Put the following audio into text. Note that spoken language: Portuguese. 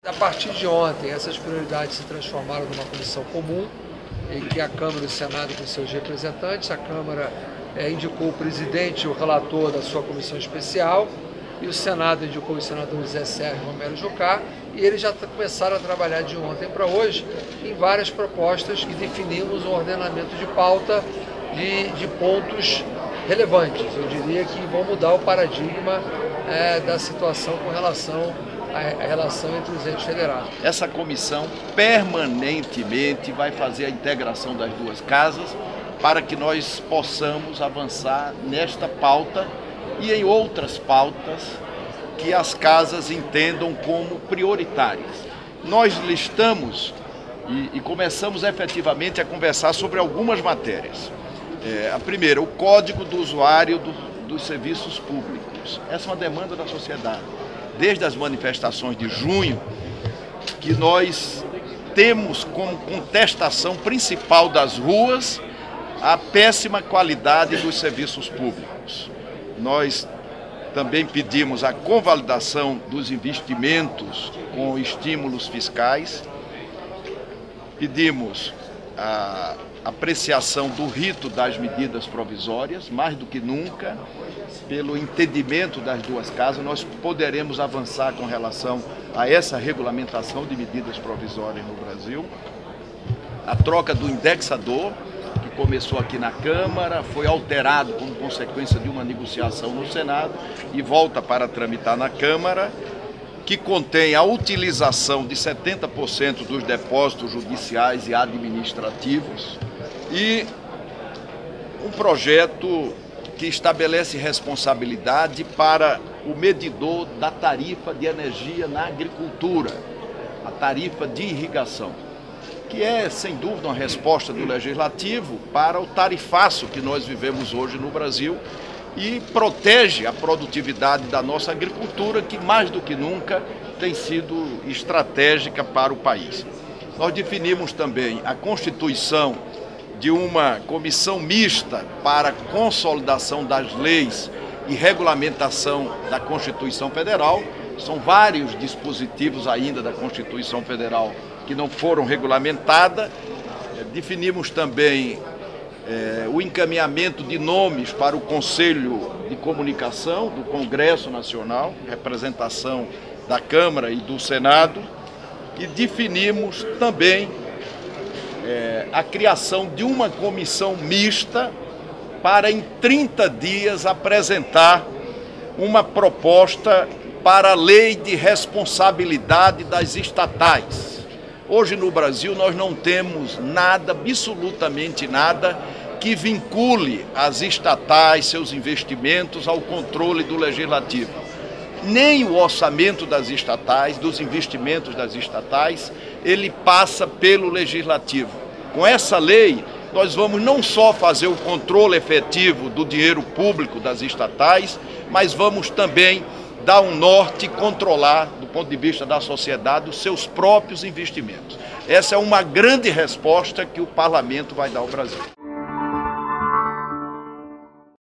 A partir de ontem, essas prioridades se transformaram numa comissão comum, em que a Câmara e o Senado com seus representantes, a Câmara indicou o presidente e o relator da sua comissão especial, e o Senado indicou os senadores Zé Sérgio e Romero Jucá, e eles já começaram a trabalhar de ontem para hoje em várias propostas que definimos um ordenamento de pauta de pontos relevantes. Eu diria que vão mudar o paradigma da situação com relação à relação entre os entes federados. Essa comissão permanentemente vai fazer a integração das duas casas para que nós possamos avançar nesta pauta e em outras pautas que as casas entendam como prioritárias. Nós listamos e começamos efetivamente a conversar sobre algumas matérias. A primeira, o Código do Usuário dos Serviços Públicos. Essa é uma demanda da sociedade. Desde as manifestações de junho, que nós temos como contestação principal das ruas a péssima qualidade dos serviços públicos. Nós também pedimos a convalidação dos investimentos com estímulos fiscais, pedimos a apreciação do rito das medidas provisórias, mais do que nunca, pelo entendimento das duas casas, nós poderemos avançar com relação a essa regulamentação de medidas provisórias no Brasil. A troca do indexador, que começou aqui na Câmara, foi alterado como consequência de uma negociação no Senado e volta para tramitar na Câmara, que contém a utilização de 70% dos depósitos judiciais e administrativos e um projeto que estabelece responsabilidade para o medidor da tarifa de energia na agricultura, a tarifa de irrigação, que é, sem dúvida, uma resposta do Legislativo para o tarifaço que nós vivemos hoje no Brasil e protege a produtividade da nossa agricultura, que mais do que nunca tem sido estratégica para o país. Nós definimos também a constituição de uma comissão mista para a consolidação das leis e regulamentação da Constituição Federal. São vários dispositivos ainda da Constituição Federal que não foram regulamentados. Definimos também o encaminhamento de nomes para o Conselho de Comunicação do Congresso Nacional, representação da Câmara e do Senado, e definimos também a criação de uma comissão mista para em 30 dias apresentar uma proposta para a lei de responsabilidade das estatais. Hoje no Brasil nós não temos nada, absolutamente nada, que vincule as estatais, seus investimentos ao controle do Legislativo. Nem o orçamento das estatais, dos investimentos das estatais, ele passa pelo Legislativo. Com essa lei, nós vamos não só fazer o controle efetivo do dinheiro público das estatais, mas vamos também dar um norte e controlar, do ponto de vista da sociedade, os seus próprios investimentos. Essa é uma grande resposta que o Parlamento vai dar ao Brasil.